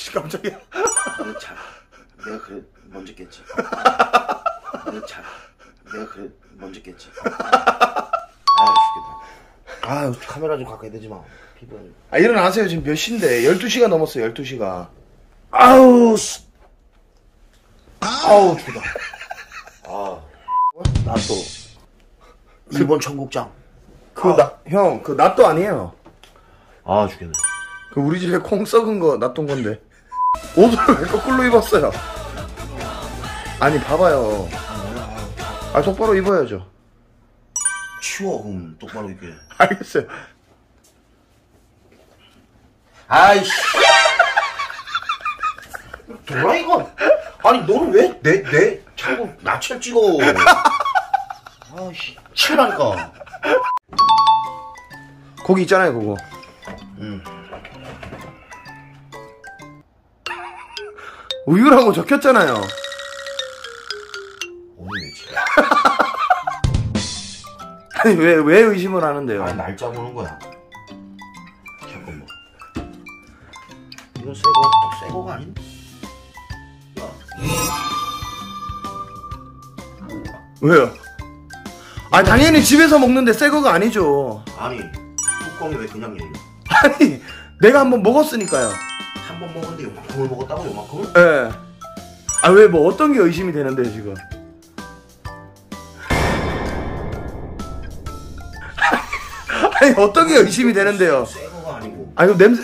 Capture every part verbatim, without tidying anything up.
깜짝이야. 내가 잘 내가 그래 먼저 깼지. 내가 잘 내가 그래 먼저 깼지. 아 죽겠다. 아 카메라 좀 가까이 대지 마. 피부가 좀. 아 일어나세요. 지금 몇 시인데 열두 시가 넘었어요. 열두 시가. 아우 씨. 아우 죽다. 아 나또 일본 청국장. 그 나 형 그 낫도 아니에요. 아 죽겠네. 그 우리 집에 콩 썩은 거 놔둔 건데 옷을 왜 거꾸로 입었어요? 아니 봐봐요. 아 똑바로 입어야죠. 치워 그럼 똑바로 입게. 알겠어요. 아이씨. 돌아 이거. 아니 너는 왜 내 내 자꾸 나체를 찍어. 아이씨 치우라니까. 거기 있잖아요 그거. 응. 우유라고 적혔잖아요. 오늘 왜지? 아니 왜 왜 의심을 하는데요? 아 날짜 보는 거야. 잠깐만. 이건 새거 새거가 아닌? 왜요? 아 당연히 집에서 먹는데 새 거가 아니죠. 아니 뚜껑이 왜 그냥 열려? 아니 내가 한번 먹었으니까요. 한 번 먹었는데 요만큼을 먹었다고 요만큼을? 예. 아 왜 뭐 어떤 게 의심이 되는데요 지금? 아니 어떤 게 의심이 되는데요? 새거가 아니고. 아 이거 냄새.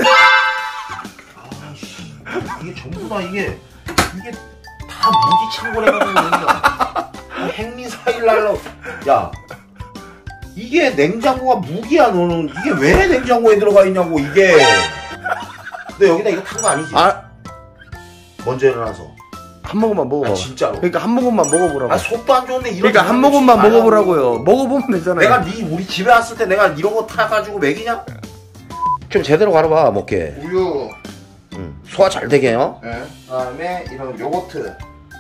아씨 이게 전부 다 이게 이게 다 무기 창고래가지고 여기가 핵미사일 날라. 야 이게 냉장고가 무기야. 너는 이게 왜 냉장고에 들어가 있냐고 이게. 너 여기다 이거 탄 거 아니지? 아 먼저 일어나서 한 모금만 먹어봐. 아 진짜로. 그러니까 한 모금만 먹어보라고. 아 속도 안 좋은데 이런. 그러니까 한 모금만 먹어보라고요. 먹어보면 되잖아요. 내가 네 우리 집에 왔을 때 내가 이런 거 타가지고 먹이냐? 좀 제대로 가려봐 먹게. 우유. 응. 소화 잘 되게요. 예. 그다음에 이런 요거트.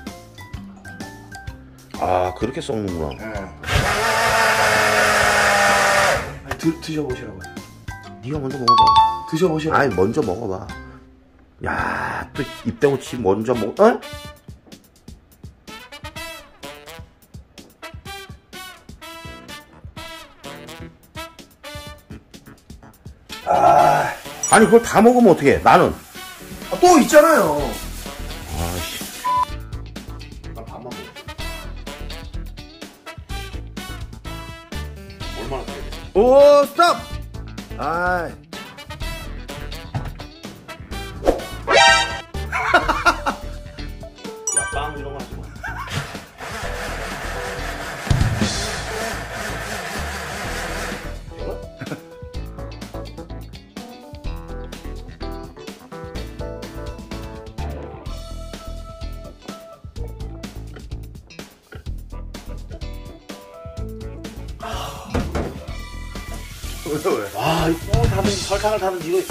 아 그렇게 썩는구나. 예. 드, 드셔보시라고요. 네가 먼저 먹어봐. 드셔보시라고. 아니 먼저 먹어봐. 야, 또 입 대고 치 먼저 먹. 어? 아, 아니 그걸 다 먹으면 어떡해? 나는. 아, 또 있잖아요. 아씨. 나 밥만 먹어. 얼마나 돼야 돼? 오, 스톱! 아이. 야, 빵 이런 거 하지 마. 왜, 왜? 와, 이거 타는 설탕을 타는 이거.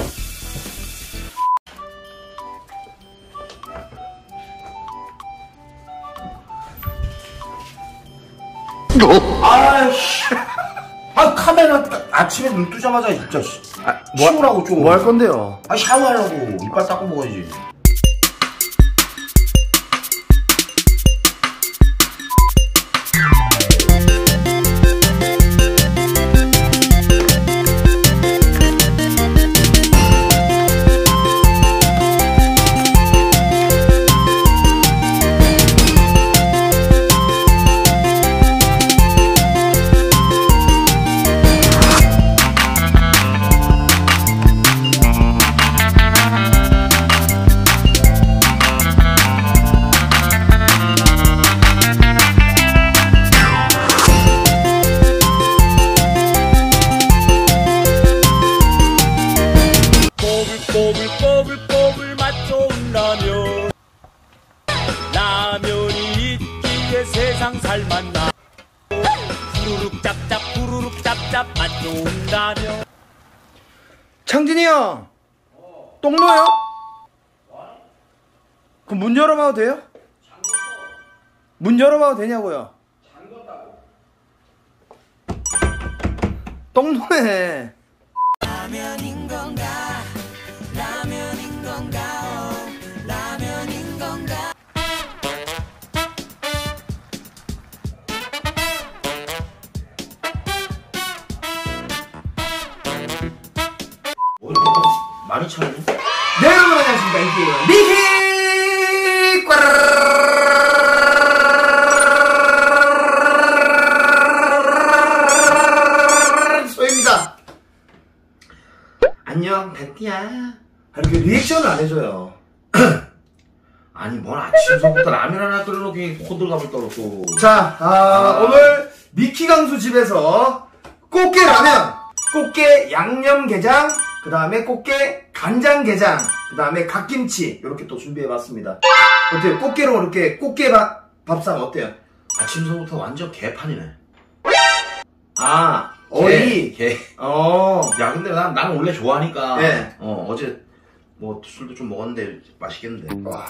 아이씨. 아 카메라 아침에 눈 뜨자마자 진짜 아, 치우라고 좀. 뭐 할 건데요? 아 샤워하려고 이빨 닦고 먹어야지. 꼬불꼬불꼬불 맛 좋은 라면 라면이 있기에 세상 살맛나 후루룩 짭짭 후루룩 짭짭 맛 좋은 라면. 창진이 형! 똥 넣어요? 그럼 문 열어봐도 돼요? 문 열어봐도 되냐고요? 똥 넣네. 라면인 건가 라면인 건가 해줘요. 아니 뭔 아침서부터 라면 하나 끓여놓고 호들갑을 떨어 또. 자, 아, 아. 오늘 미키 강수 집에서 꽃게 라면, 꽃게 양념게장, 그 다음에 꽃게 간장게장, 그 다음에 갓김치 이렇게 또 준비해봤습니다. 어때요? 꽃게로 이렇게 꽃게 밥, 밥상 어때요? 아침서부터 완전 개판이네. 아, 어이. 개. 어. 야 근데 난 나는 원래 좋아하니까. 네. 어 어제 뭐 술도 좀 먹었는데 맛있겠는데. 와.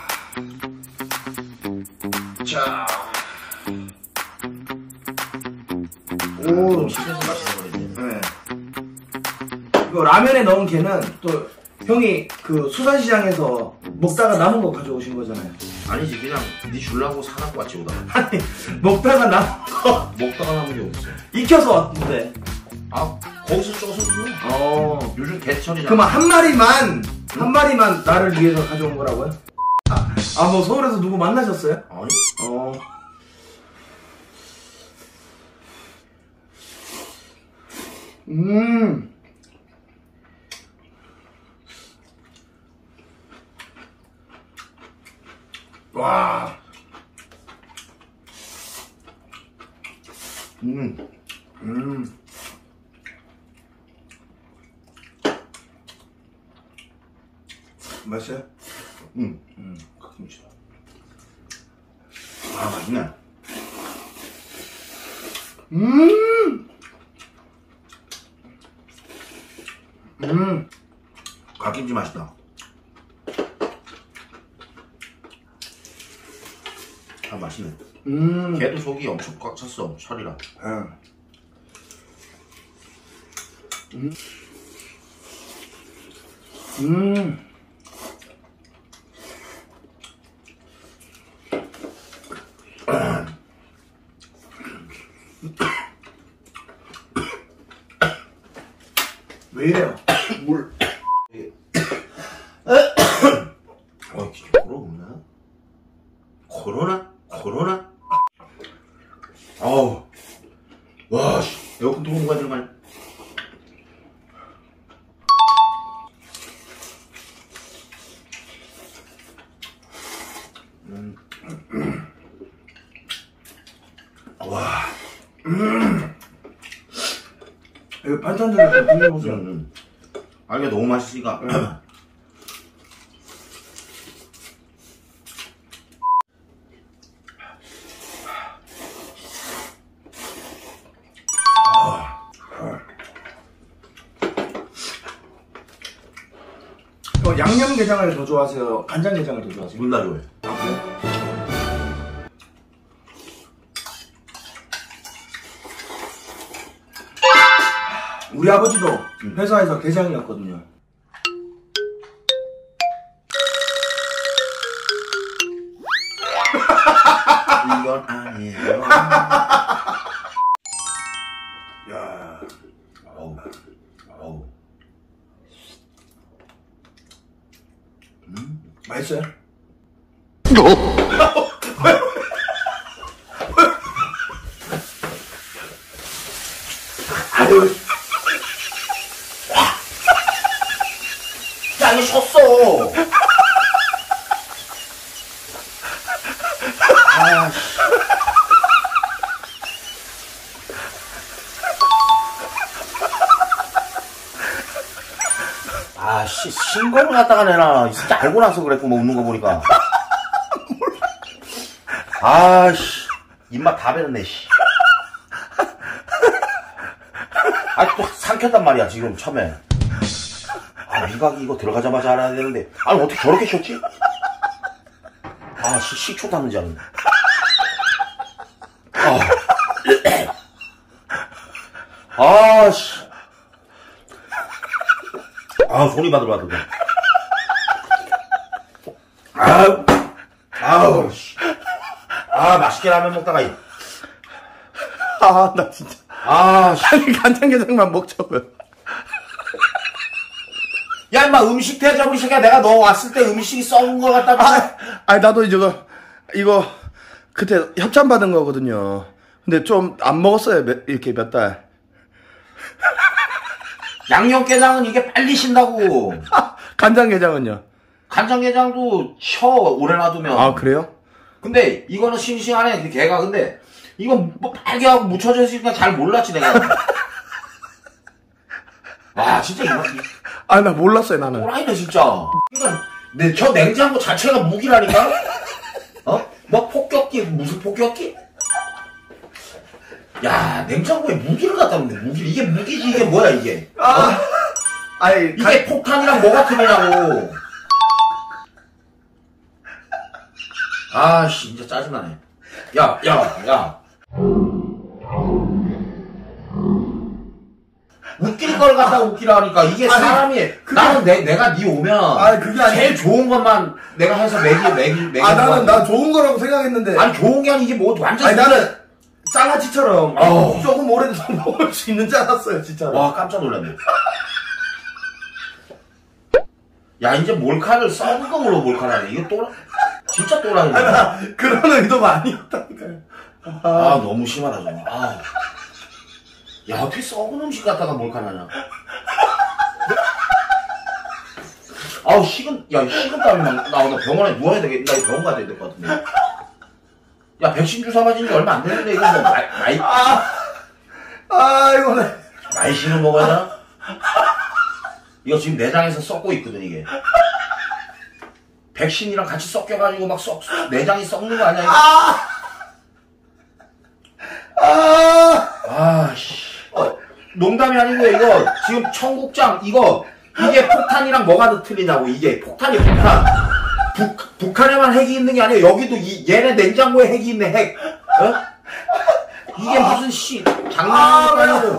자. 오, 오. 집에서 맛있는 거지. 네. 이거 라면에 넣은 게는 또 형이 그 수산시장에서 먹다가 남은 거 가져오신 거잖아요. 아니지 그냥 니 줄라고 사갖고 왔지 오다가. 아니, 먹다가 남은 거 먹다가 남은 게 없어. 익혀서 왔는데. 아 거기서 쪄서 줘. 어. 요즘 개철이잖아. 그럼 한 마리만, 한 마리만 나를 위해서 가져온 거라고요? 아, 아, 뭐 서울에서 누구 만나셨어요? 아니? 어. 음. 와. 음. 음. 맛있어요? 응. 응. 갓김치다. 아 맛있네. 음. 음. 갓김치 맛있다. 아 맛있네. 음. 걔도 속이 엄청 꽉 찼어. 살이랑. 응. 음. 음. 왜 이래요? 물. 어, 코로나 없나? 코로나? 코로나? 아우. 와, 씨. 에어컨 들어오는 거야, 정말. 음. 와. 음. 이거 반찬 중에 좀 드셔보세요. 음, 음. 아, 이게 너무 맛있으니까. 음. 어, 양념게장을 더 좋아하세요? 간장게장을 더 좋아하세요? 물 나줘요. 아, 그래요? 우리 아버지도 회사에서 게장이었거든요. 이건 아니에요. 야, 어우, 어우. 음, 맛있어요? 아유. 야, 이거 섰어. 아, 씨. 아, 씨, 신고를 갖다가 내놔. 진짜 알고 나서 그랬고, 뭐, 웃는 거 보니까. 아, 씨. 입맛 다 베렸네, 씨. 아, 또 삼켰단 말이야, 지금, 처음에. 아, 미각이 이거 들어가자마자 알아야 되는데. 아니, 어떻게 저렇게 쉬었지? 아, 씨, 식초 탔는지 알았네. 아. 아, 씨. 아, 손이 바들바들. 아우, 아우, 씨. 아, 맛있게 라면 먹다가, 이. 아, 나 진짜. 아, 씨. 아니, 간장게장만 먹자고요. 야, 임마, 음식 대접을 시켜. 내가 너 왔을 때 음식이 썩은 거 같다고. 아, 아니, 나도 이거, 이거, 그때 협찬 받은 거거든요. 근데 좀 안 먹었어요, 몇, 이렇게 몇 달. 양념게장은 이게 빨리 신다고. 간장게장은요? 간장게장도 쳐 오래 놔두면. 아, 그래요? 근데 이거는 싱싱하네 그 개가. 근데 이거 뭐 빨개하고 묻혀져 있으니까 잘 몰랐지 내가. 와 진짜 이거 아, 나 몰랐어요, 나는. 오라이네 진짜. 그러니까 내 저 냉장고 자체가 무기라니까. 어? 뭐 폭격기 무슨 폭격기? 야 냉장고에 무기를 갖다 놓는데 무기 이게 무기지 이게 뭐야 이게? 아, 어? 아이, 이게 폭탄이랑 뭐가 틀리냐고. 아씨 진짜 짜증나네. 야 야 야. 웃길 걸 갖다가 웃기라 하니까 이게 아니, 사람이 그게- 나는 내, 내가 니 오면 아니, 그게 아니- 제일 좋은 것만 내가 해서 매기 매기 매기 아, 나는, 나 좋은 거라고 생각했는데. 아니 좋은 게 아니 이게 뭐 완전 아니, 나는 장아찌처럼 어우. 조금 오래도 먹을 수 있는 줄 알았어요, 진짜. 와 깜짝 놀랐네. 야 이제 몰카를 썩은 거로 몰카라네. 이거 또 진짜 또라이네. 아니, 나 그런 의도가 아니었다니까요. 아 너무 심하다 정말. 아. 야 어떻게 썩은 음식 갖다가 몰카나냐. 아우 식은 야 식은땀이 막 나온다. 병원에 누워야 되겠다. 나 병원 가야 될 것 같은데. 야 백신 주사 맞은 지 얼마 안 됐는데 이거 뭐 마이 마이 아, 아, 이거네. 마이신을 먹어야 되나? 이거 지금 내장에서 썩고 있거든 이게. 백신이랑 같이 섞여가지고 막 썩 내장이 썩는 거 아니야 이거? 아, 아, 아씨. 어, 농담이 아니고요 이거 지금 청국장 이거 이게 폭탄이랑 뭐가 더 틀리냐고. 이게 폭탄이 폭탄. 북, 북한에만 핵이 있는 게 아니에요. 여기도 이 얘네 냉장고에 핵이 있네 핵. 어? 이게 무슨 씨 장난도 아니고.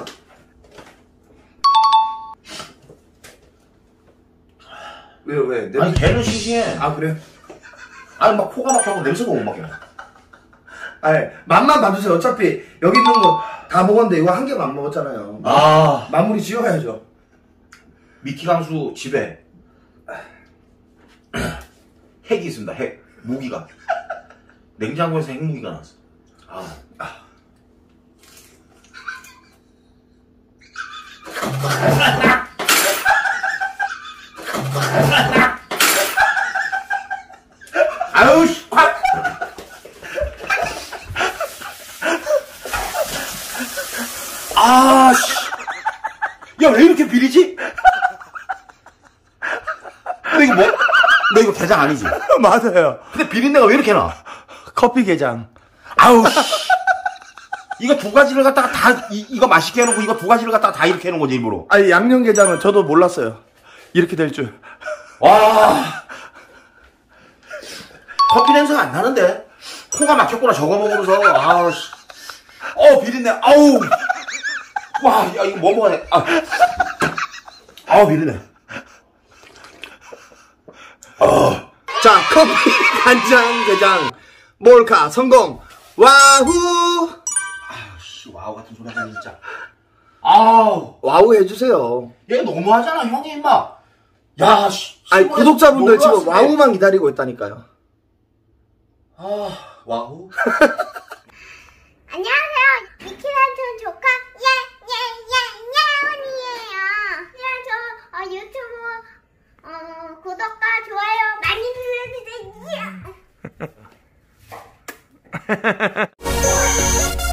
왜, 왜? 아니 걔는 싱싱해. 아, 그래요? 아니 막 코가 막혀고 냄새가 못 맡겨. 아니, 맛만 봐주세요. 어차피 여기 있는 거 다 먹었는데 이거 한 개만 안 먹었잖아요. 아 마무리 지어야죠. 미키강수 집에 핵이 있습니다. 핵 무기가 냉장고에서 핵무기가 나왔어. 아, 아. 아유 씨, 콱! 아 씨, 야 왜 이렇게 비리지? 너 이거 뭐? 너 이거 게장 아니지? 맞아요. 근데 비린내가 왜 이렇게 나? 커피 게장. 아우 씨. 이거 두 가지를 갖다가 다 이, 이거 맛있게 해놓고 이거 두 가지를 갖다가 다 이렇게 해놓은 거지 일부러. 아니, 양념 게장은 저도 몰랐어요. 이렇게 될 줄. 와. 커피 냄새가 안 나는데? 코가 막혔구나 저거 먹으면서. 아우 씨. 어 비린내. 아우. 와, 야 이거 뭐 먹어야 돼? 아. 아우 비린내. 어. 자, 커피 간장 게장 몰카 성공. 와후. 아씨 와우 같은 소리 하네 진짜. 아우. 와우 해주세요. 얘 너무하잖아 형이 임마. 야 씨. 아니, 시골에서 구독자분들 지금 놀러 왔을 때. 와우만 기다리고 있다니까요. 아 와우. 안녕하세요. 미키란촌 조카 예예예예원이에요. 그냥 저 어, 유튜브 어, 구독과 좋아요 많이 눌러주세요.